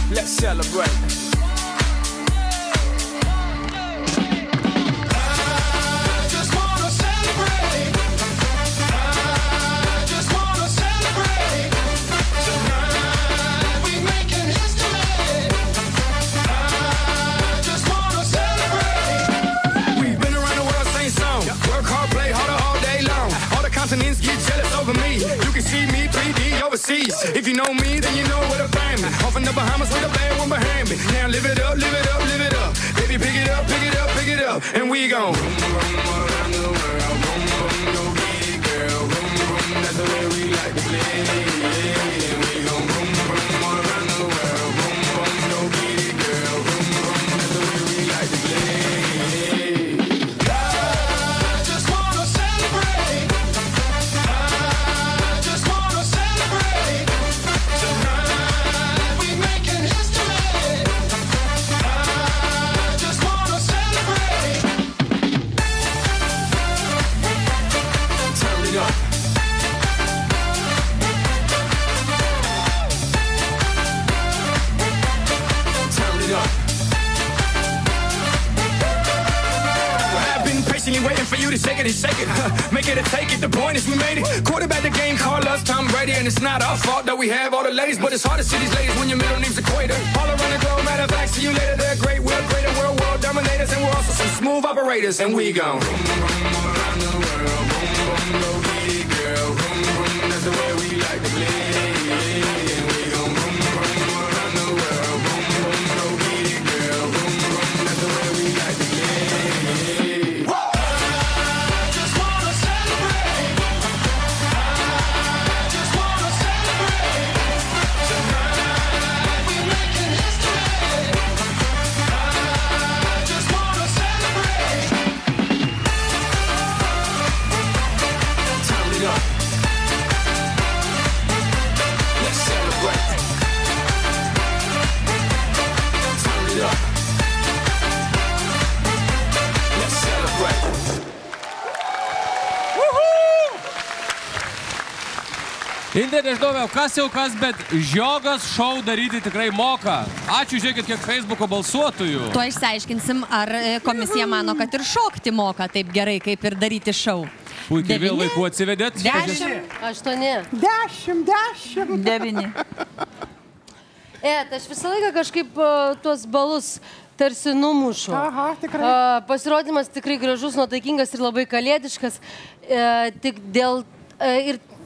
Let's celebrate. If you know me, then you know where to find me. Off in the Bahamas with a bad one behind me. Now live it up, live it up, live it up. Baby, pick it up, pick it up, pick it up. And we gon' boom, boom, around the world. Boom, boom, go get it, girl. Boom, boom, that's the way we like to play. And we gon' boom, boom, all around the world. Boom, boom, go get it, girl. Boom, boom, that's the way we like to play. Waiting for you to shake it and shake it. Make it or take it, the point is we made it. Quarterback the game, call us Tom Brady. And it's not our fault that we have all the ladies, but it's hard to see these ladies when your middle name's Equator. All around the globe, matter of fact, see you later. They're great, we're greater, we're world dominators. And we're also some smooth operators. And we gon' boom, boom, all around the world. Boom, boom, go get it, girl. Boom, boom, that's the way we like to play. And we gon' boom, boom, all around the world. Boom, boom, go get it, girl. Boom, boom, that's the way we like to play. Indė, nežinau, kas jau kas, bet Žiogas šou daryti tikrai moka. Ačiū, žiūrėkit, kiek Facebooko balsuotojų. Tuo išsiaiškinsim, ar komisija mano, kad ir šokti moka taip gerai, kaip ir daryti šou. Puikiai vėl vaikų atsivedėt. 10, 8, 10, 9. Tai aš visą laiką kažkaip tuos balus tarsi numušu. Aha, tikrai. Pasirodymas tikrai gražus, nuotaikingas ir labai kalėdiškas. Tik dėl... Ir